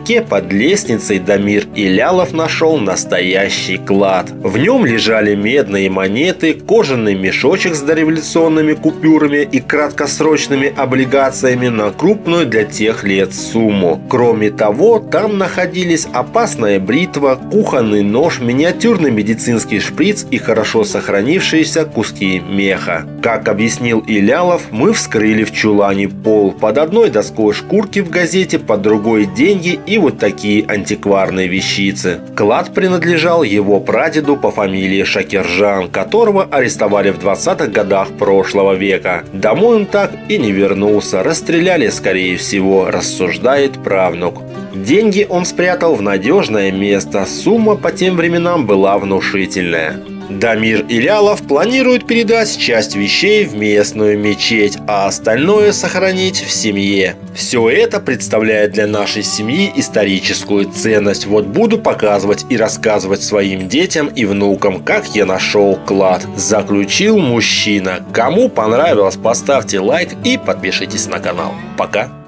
чердаке под лестницей Дамир Илялов нашел настоящий клад. В нем лежали медные монеты, кожаный мешочек с дореволюционными купюрами и краткосрочными облигациями на крупную для тех лет сумму. Кроме того, там находились опасная бритва, кухонный нож, миниатюрный медицинский шприц и хорошо сохранившиеся куски меха. Как объяснил Илялов, мы вскрыли в чулане пол. Под одной доской шкурки в газете, под другой деньги и вот такие антикварные вещицы. Клад принадлежал его прадеду по фамилии Шакиржан, которого арестовали в 20-х годах прошлого века. Домой он так и не вернулся, расстреляли, скорее всего, рассуждает правнук. Деньги он спрятал в надежное место, сумма по тем временам была внушительная. Дамир Илялов планирует передать часть вещей в местную мечеть, а остальное сохранить в семье. Все это представляет для нашей семьи историческую ценность. Вот буду показывать и рассказывать своим детям и внукам, как я нашел клад, заключил мужчина. Кому понравилось, поставьте лайк и подпишитесь на канал. Пока!